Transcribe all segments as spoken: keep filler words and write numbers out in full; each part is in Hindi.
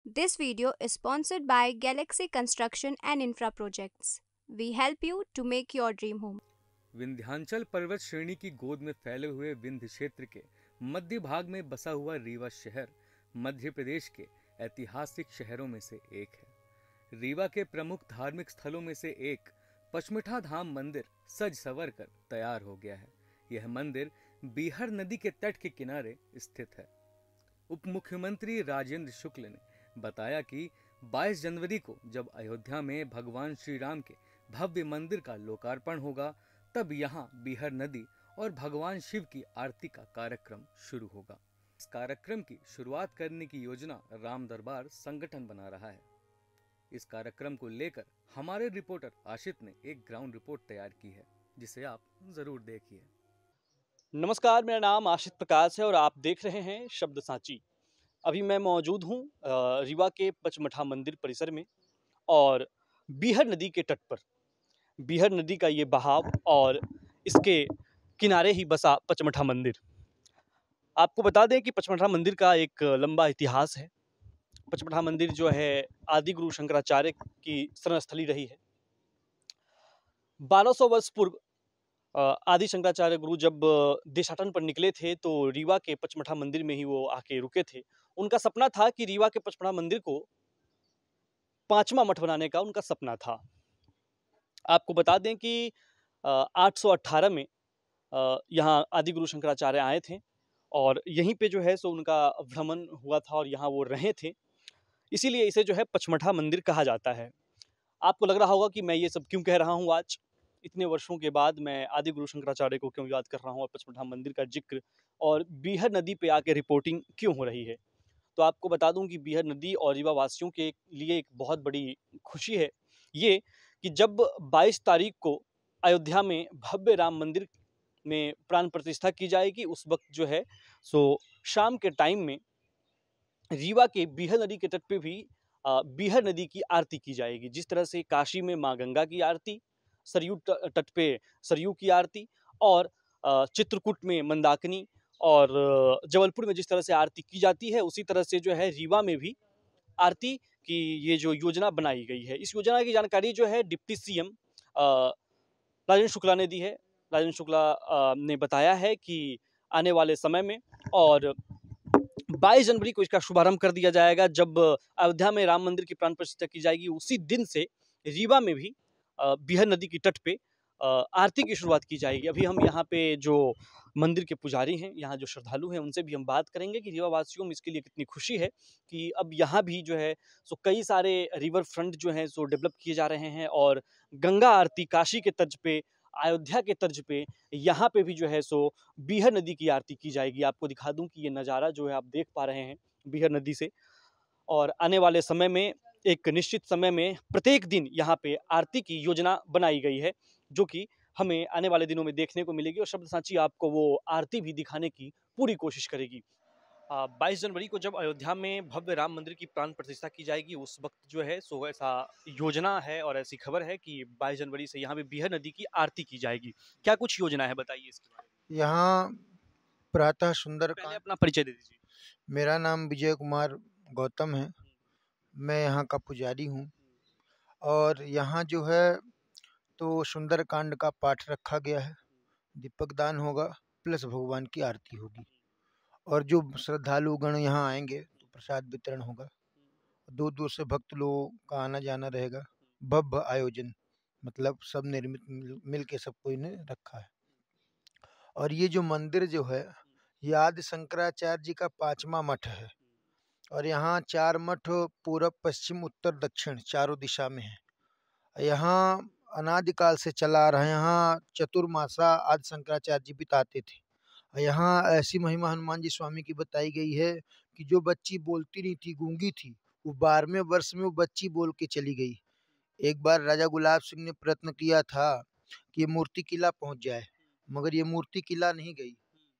This video is sponsored by Galaxy Construction and Infra Projects. We help you to make your dream home. Vindhyachal पर्वत श्रेणी की गोद में फैले हुए विंध्य क्षेत्र के मध्य भाग में बसा हुआ रीवा शहर मध्य प्रदेश के ऐतिहासिक शहरों में से एक है। रीवा के प्रमुख धार्मिक स्थलों में से एक पचमढ़ा धाम मंदिर सज संवर कर तैयार हो गया है। यह मंदिर बीहर नदी के तट के किनारे स्थित है। उप मुख्यमंत्री राजेंद्र शुक्ल ने बताया कि बाईस जनवरी को जब अयोध्या में भगवान श्री राम के भव्य मंदिर का लोकार्पण होगा, तब यहाँ बीहर नदी और भगवान शिव की आरती का कार्यक्रम शुरू होगा। इस कार्यक्रम की शुरुआत करने की योजना राम दरबार संगठन बना रहा है। इस कार्यक्रम को लेकर हमारे रिपोर्टर आशित ने एक ग्राउंड रिपोर्ट तैयार की है, जिसे आप जरूर देखिए। नमस्कार, मेरा नाम आशित प्रकाश है और आप देख रहे हैं शब्द सांची। अभी मैं मौजूद हूँ रीवा के पचमढ़ा मंदिर परिसर में और बीहर नदी के तट पर। बीहर नदी का ये बहाव और इसके किनारे ही बसा पचमढ़ा मंदिर। आपको बता दें कि पचमढ़ा मंदिर का एक लंबा इतिहास है। पचमढ़ा मंदिर जो है आदि गुरु शंकराचार्य की शरणस्थली रही है। बारह सौ वर्ष पूर्व आदि शंकराचार्य गुरु जब देशाटन पर निकले थे तो रीवा के पचमढ़ा मंदिर में ही वो आके रुके थे। उनका सपना था कि रीवा के पचमढ़ा मंदिर को पांचवा मठ बनाने का उनका सपना था। आपको बता दें कि आठ सौ अठारह में यहाँ आदि गुरु शंकराचार्य आए थे और यहीं पे जो है सो उनका भ्रमण हुआ था और यहाँ वो रहे थे। इसीलिए इसे जो है पचमढ़ा मंदिर कहा जाता है। आपको लग रहा होगा कि मैं ये सब क्यों कह रहा हूँ आज, इतने वर्षों के बाद मैं आदि गुरु शंकराचार्य को क्यों याद कर रहा हूँ और पचमढ़ा मंदिर का जिक्र और बीहर नदी पे आके रिपोर्टिंग क्यों हो रही है। तो आपको बता दूं कि बीहर नदी और रीवा वासियों के लिए एक बहुत बड़ी खुशी है ये कि जब बाईस तारीख को अयोध्या में भव्य राम मंदिर में प्राण प्रतिष्ठा की जाएगी, उस वक्त जो है सो शाम के टाइम में रीवा के बीहर नदी के तट पे भी बीहर नदी की आरती की जाएगी। जिस तरह से काशी में माँ गंगा की आरती, सरयू तट पे सरयू की आरती और चित्रकूट में मंदाकिनी और जबलपुर में जिस तरह से आरती की जाती है, उसी तरह से जो है रीवा में भी आरती की ये जो योजना बनाई गई है। इस योजना की जानकारी जो है डिप्टी सीएम राजेंद्र शुक्ला ने दी है। राजेंद्र शुक्ला ने बताया है कि आने वाले समय में और बाईस जनवरी को इसका शुभारंभ कर दिया जाएगा। जब अयोध्या में राम मंदिर की प्राण प्रतिष्ठा की जाएगी, उसी दिन से रीवा में भी बीहर नदी की तट पे आरती की शुरुआत की जाएगी। अभी हम यहाँ पे जो मंदिर के पुजारी हैं, यहाँ जो श्रद्धालु हैं, उनसे भी हम बात करेंगे कि रीवा वासियों में इसके लिए कितनी खुशी है कि अब यहाँ भी जो है सो कई सारे रिवर फ्रंट जो हैं सो डेवलप किए जा रहे हैं और गंगा आरती काशी के तर्ज पे, अयोध्या के तर्ज पे यहाँ पे भी जो है सो बीहर नदी की आरती की जाएगी। आपको दिखा दूं कि ये नज़ारा जो है आप देख पा रहे हैं बीहर नदी से, और आने वाले समय में एक निश्चित समय में प्रत्येक दिन यहाँ पे आरती की योजना बनाई गई है, जो कि हमें आने वाले दिनों में देखने को मिलेगी और शब्द सांची आपको वो आरती भी दिखाने की पूरी कोशिश करेगी। बाईस जनवरी को जब अयोध्या में भव्य राम मंदिर की प्राण प्रतिष्ठा की जाएगी, उस वक्त जो है सो ऐसा योजना है और ऐसी खबर है कि बाईस जनवरी से यहाँ पे बीहर नदी की आरती की जाएगी। क्या कुछ योजना है, बताइए इसके बारे में। यहाँ प्रातः सुंदर पहले अपना परिचय दे दीजिए। मेरा नाम विजय कुमार गौतम है। मैं यहाँ का पुजारी हूँ और यहाँ जो है तो सुंदरकांड का पाठ रखा गया है। दीपक दान होगा प्लस भगवान की आरती होगी और जो श्रद्धालु गण यहाँ आएंगे तो प्रसाद वितरण होगा। दूर दूर से भक्त लोगों का आना जाना रहेगा। भव्य आयोजन, मतलब सब निर्मित मिल, मिल के सब कोई ने रखा है। और ये जो मंदिर जो है ये आदि शंकराचार्य जी का पांचवा मठ है और यहाँ चार मठ पूरब पश्चिम उत्तर दक्षिण चारों दिशा में है। यहाँ अनादिकाल से चला आ रहा है। यहाँ चतुर्मासा आदि शंकराचार्य जी बिताते थे। यहाँ ऐसी महिमा हनुमान जी स्वामी की बताई गई है कि जो बच्ची बोलती नहीं थी, गूंगी थी, वो बारहवें वर्ष में वो बच्ची बोल के चली गई। एक बार राजा गुलाब सिंह ने प्रयत्न किया था कि ये मूर्ति किला पहुंच जाए, मगर ये मूर्ति किला नहीं गई।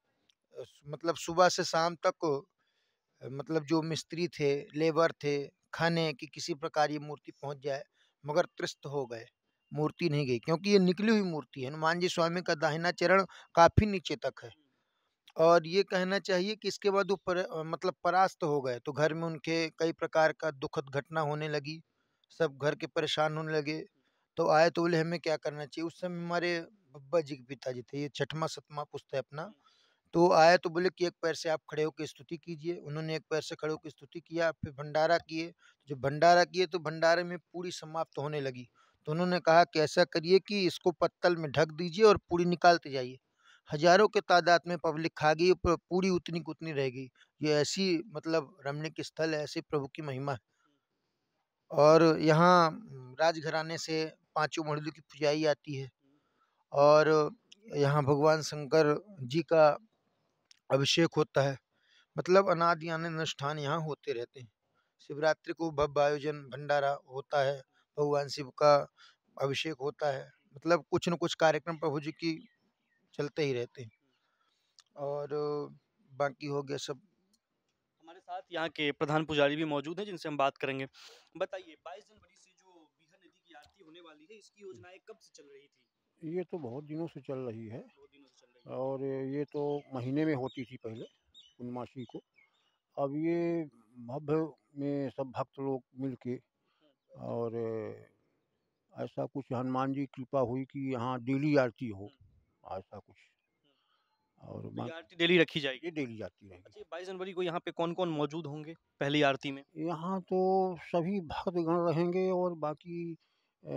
मतलब सुबह से शाम तक मतलब जो मिस्त्री थे, लेबर थे, खाने कि किसी प्रकार ये मूर्ति पहुंच जाए, मगर त्रस्त हो गए, मूर्ति नहीं गई, क्योंकि ये निकली हुई मूर्ति है। हनुमान जी स्वामी का दाहिना चरण काफी नीचे तक है और ये कहना चाहिए कि इसके बाद वो पर, अ, मतलब परास्त हो गए, तो घर में उनके कई प्रकार का दुखद घटना होने लगी, सब घर के परेशान होने लगे। तो आए तो बोले हमें क्या करना चाहिए। उस समय हमारे बब्बा जी के पिताजी थे, ये छठवां सतवां पुस्त है अपना। तो आए तो बोले कि एक पैर से आप खड़े होकर स्तुति कीजिए। उन्होंने एक पैर से खड़े होकर स्तुति किया, फिर भंडारा किए। जब भंडारा किए तो भंडारे में पूरी समाप्त होने लगी, तो उन्होंने कहा कि ऐसा करिए कि इसको पत्तल में ढक दीजिए और पूरी निकालते जाइए। हजारों के तादाद में पब्लिक खा गई, प- पूरी उतनी की उतनी रह गई। ये ऐसी मतलब रमणीक स्थल है, ऐसी प्रभु की महिमा है। और यहाँ म, राजघराने से पांचों मंडलियों की पुजाई आती है। और यहाँ भगवान शंकर जी का अभिषेक होता है। मतलब अनादि अनंत अनुष्ठान यहाँ होते रहते हैं। शिवरात्रि को भव्य आयोजन भंडारा होता है, भगवान शिव का अभिषेक होता है। मतलब कुछ न कुछ कार्यक्रम प्रभु जी की चलते ही रहते हैं। और बाकी हो गया सब। हमारे साथ यहाँ के प्रधान पुजारी भी मौजूद हैं जिनसे हम बात करेंगे। बताइए, बाईस जनवरी से जो बीहर नदी की आरती होने वाली है, इसकी योजनाएं कब से चल रही थी? ये तो बहुत दिनों से चल रही है, बहुत दिनों से चल रही है। और ये तो महीने में होती थी पहले, पूर्णमासी को। अब ये भव्य में सब भक्त लोग मिल के, और ऐसा कुछ हनुमान जी की कृपा हुई कि यहाँ डेली आरती हो, ऐसा कुछ। और तो ये बाकी आरती डेली रखी जाएगी। ये डेली आती रहेगी। अच्छा, बाईस जनवरी को यहाँ पे कौन कौन मौजूद होंगे पहली आरती में? यहाँ तो सभी भक्तगण रहेंगे, और बाकी अ,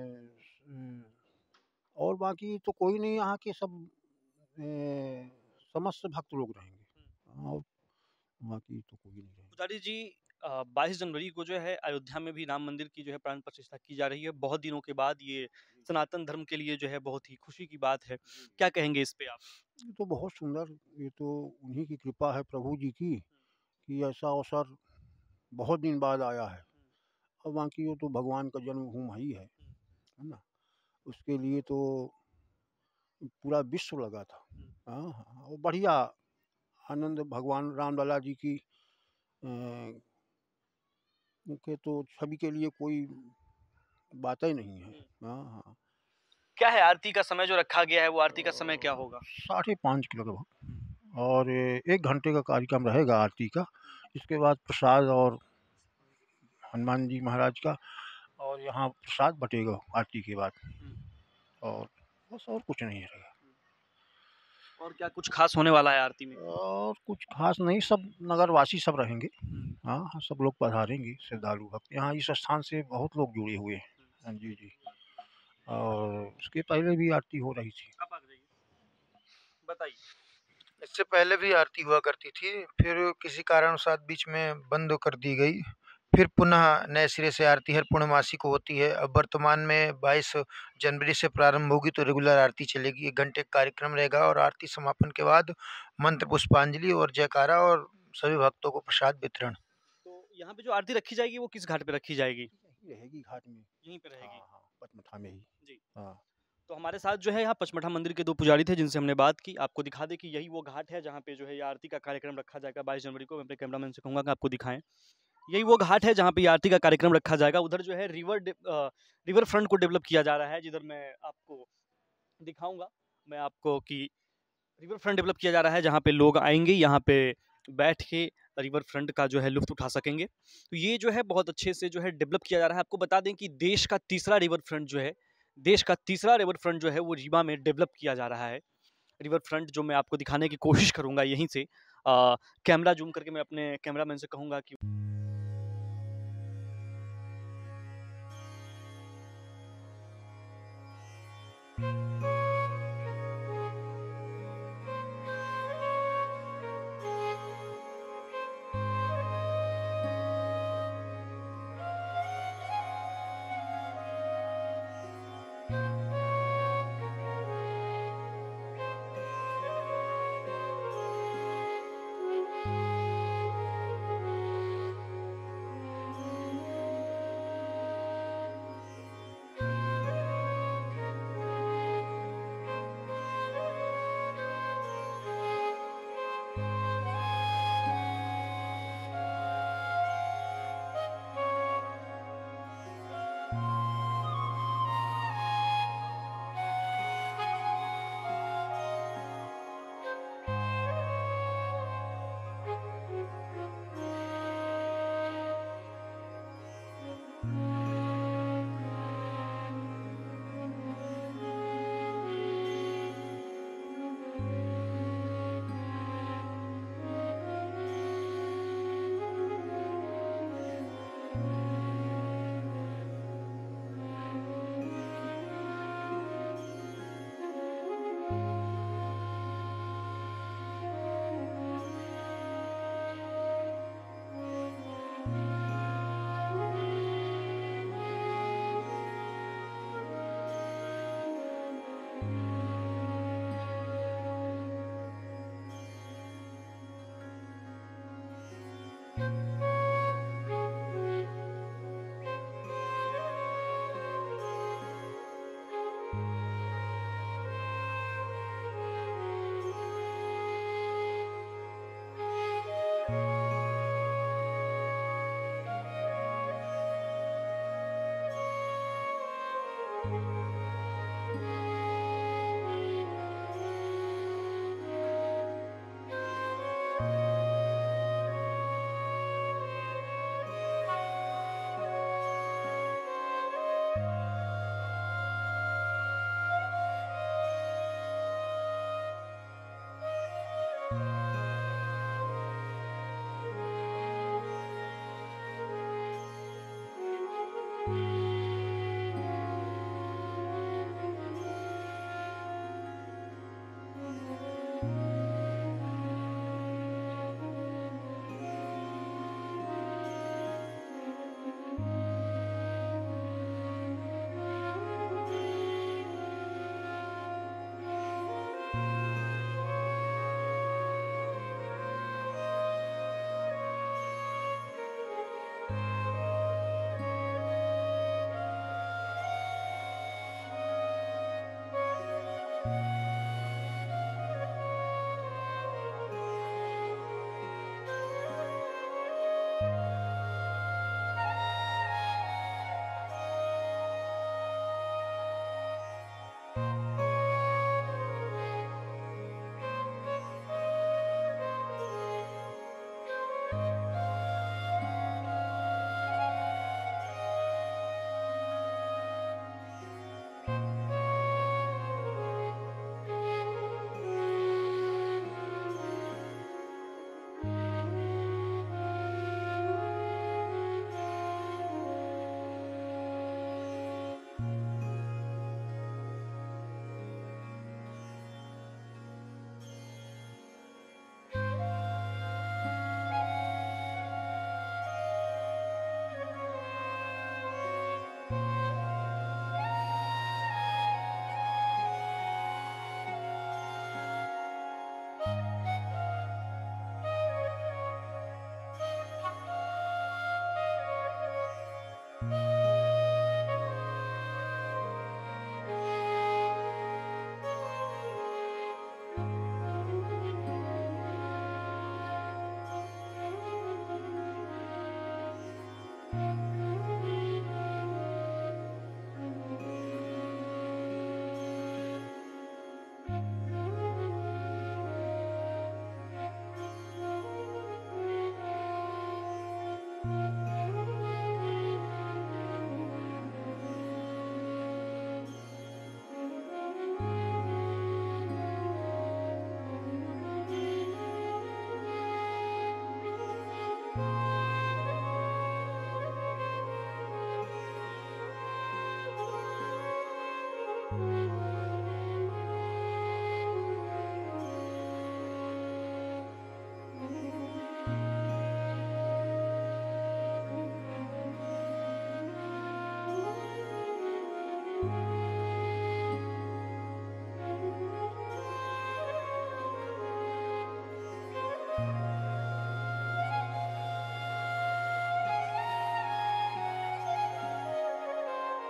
स- और बाकी तो कोई नहीं, यहाँ के सब अ, समस्त भक्त लोग रहेंगे। और बाकी तो कोई नहीं रहेगा। पुजारी जी, बाईस जनवरी को जो है अयोध्या में भी राम मंदिर की जो है प्राण प्रतिष्ठा की जा रही है। बहुत दिनों के बाद ये सनातन धर्म के लिए जो है बहुत ही खुशी की बात है। क्या कहेंगे इस पे आप? ये तो बहुत सुंदर, ये तो उन्हीं की कृपा है, प्रभु जी की, कि ऐसा अवसर बहुत दिन बाद आया है। और बाकी वो तो भगवान का जन्मभूमि ही है है ना। उसके लिए तो पूरा विश्व लगा था। हाँ हाँ, वो बढ़िया आनंद, भगवान रामलला जी की अ, के तो छवि के लिए कोई बात ही नहीं है। हाँ हाँ। क्या है आरती का समय जो रखा गया है, वो आरती का समय क्या होगा? साढ़े पाँच के लगभग, और एक घंटे का कार्यक्रम रहेगा आरती का। इसके बाद प्रसाद और हनुमान जी महाराज का, और यहाँ प्रसाद बटेगा आरती के बाद। और बस, और कुछ नहीं रहेगा। और क्या कुछ खास होने वाला है आरती में? और कुछ खास नहीं, सब नगरवासी सब रहेंगे। हाँ हाँ, सब लोग पधारेंगे, श्रद्धालु भक्त। यहाँ इस स्थान से बहुत लोग जुड़े हुए हैं। हाँ जी जी। और उसके पहले भी आरती हो रही थी। आप आ जाइए, बताइए। इससे पहले भी आरती हुआ करती थी, फिर किसी कारणवशात बीच में बंद कर दी गई। फिर पुनः नए सिरे से आरती हर पूर्णमासी को होती है। अब वर्तमान में बाईस जनवरी से प्रारंभ होगी, तो रेगुलर आरती चलेगी। एक घंटे का कार्यक्रम रहेगा, और आरती समापन के बाद मंत्र पुष्पांजलि और जयकारा, और सभी भक्तों को प्रसाद वितरण। तो यहाँ पे जो आरती रखी जाएगी वो किस घाट पे रखी जाएगी? यही रहेगी घाट में। यहीं पे रहेगी। हाँ हाँ, पचमठा में ही। जी। हाँ। तो हमारे साथ जो है यहाँ पचमढ़ा मंदिर के दो पुजारी थे जिनसे हमने बात की। आपको दिखा दें कि यही वो घाट है जहाँ पे जो है ये आरती का कार्यक्रम रखा जाएगा बाईस जनवरी को। मैं अपने कैमरामैन से कहूँगा कि आपको दिखाएं। यही वो घाट है जहाँ पे ये आरती का कार्यक्रम रखा जाएगा। उधर जो है रिवर डे- अ, रिवर फ्रंट को डेवलप किया जा रहा है, जिधर मैं आपको दिखाऊंगा मैं आपको कि रिवर फ्रंट डेवलप किया जा रहा है, जहाँ पे लोग आएंगे, यहाँ पे बैठ के रिवर फ्रंट का जो है लुत्फ उठा सकेंगे। तो ये जो है बहुत अच्छे से जो है डेवलप किया जा रहा है। आपको बता दें कि देश का तीसरा रिवर फ्रंट जो है देश का तीसरा रिवर फ्रंट जो है वो रीवा में डेवलप किया जा रहा है। रिवर फ्रंट जो मैं आपको दिखाने की कोशिश करूंगा यहीं से, आ, कैमरा जूम करके मैं अपने कैमरामैन से कहूंगा कि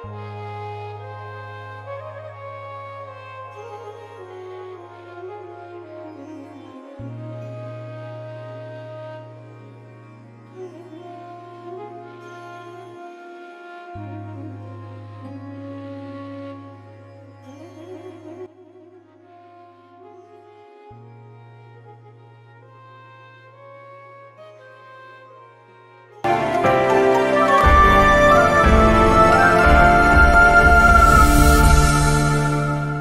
है।